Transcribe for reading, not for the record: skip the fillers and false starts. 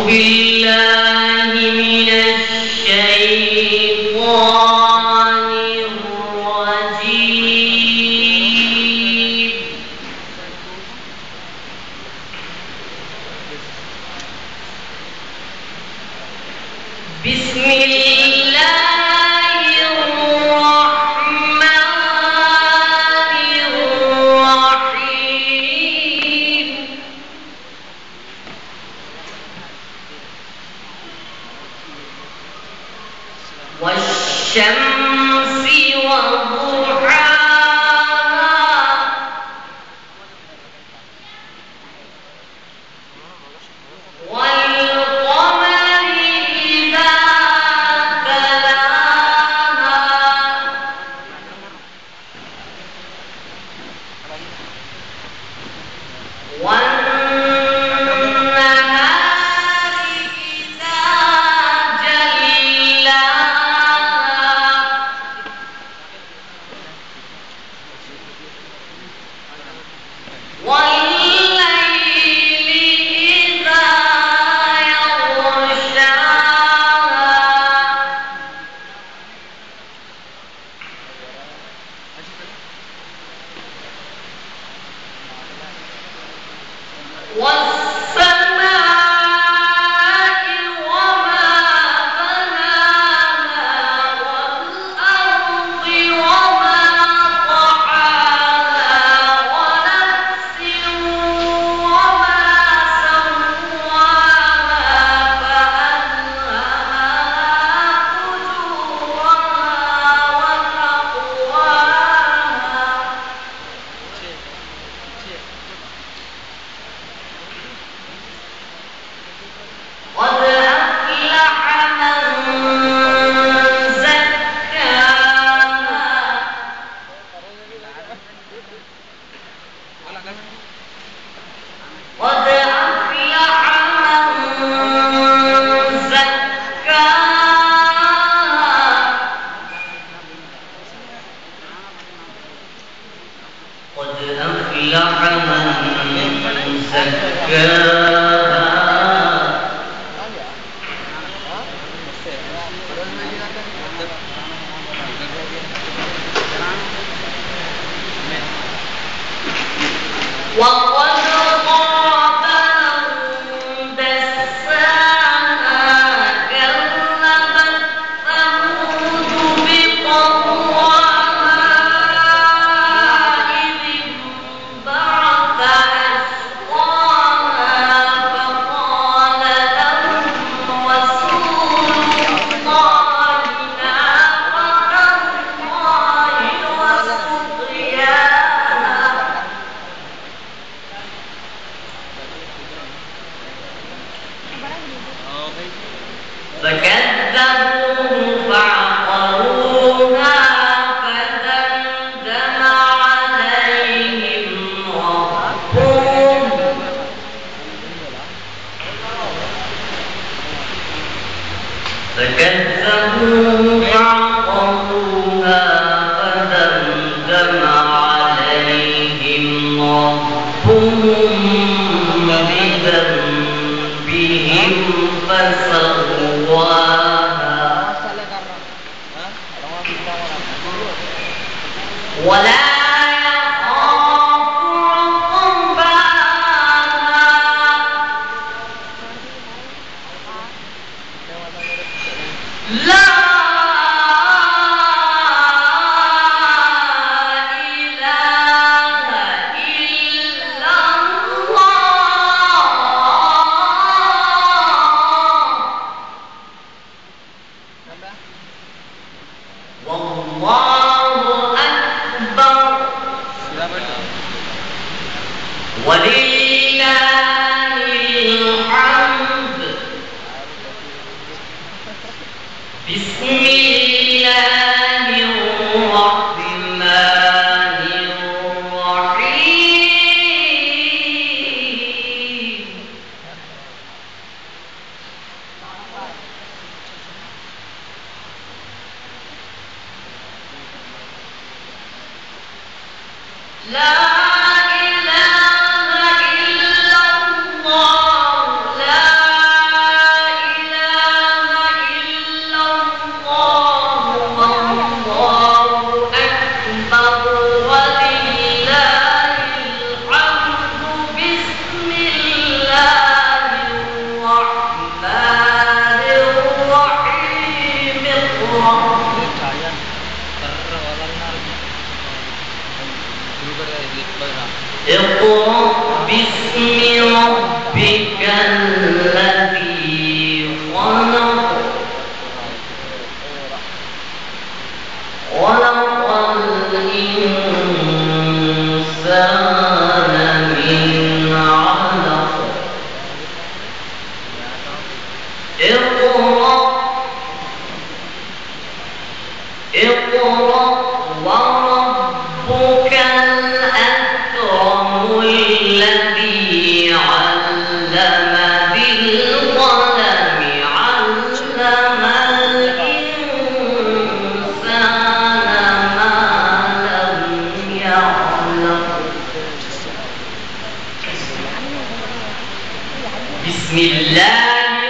بالله من الشيطان الرجيم. بسم الله الرحمن الرحيم. والشمس وضحاها والقمر إذا تلاها والنهار إذا جلاها والليل إذا يغشاها والسماء وما بناها والأرض وما طحاها ونفس وما سواها فألهمها فجورها وتقواها قد أفلح من زكاها قد أفلح من زكاها قد أفلح من زكاها وقد خاب من دساها كذبت ثمود بطغواها إذ انبعث أشقاها فقال لهم رسول الله ناقة الله وسقياها فكذبوه فعقروها فدمدم عليهم ربهم فكذبوه فعقروها فدمدم عليهم ربهم بذنبهم فسواها ولا يخاف عقباها لا إله إلا الله والله أكبر ولله الحمد. بسم الله الرحمن الرحيم. لا إله إلا الله لا اقرأ باسم ربك الذي خلق خلق الإنسان من علق اقرأ وربك الأكرم الذي علم بالقلم علم الإنسان ما لم يعلم بسم الله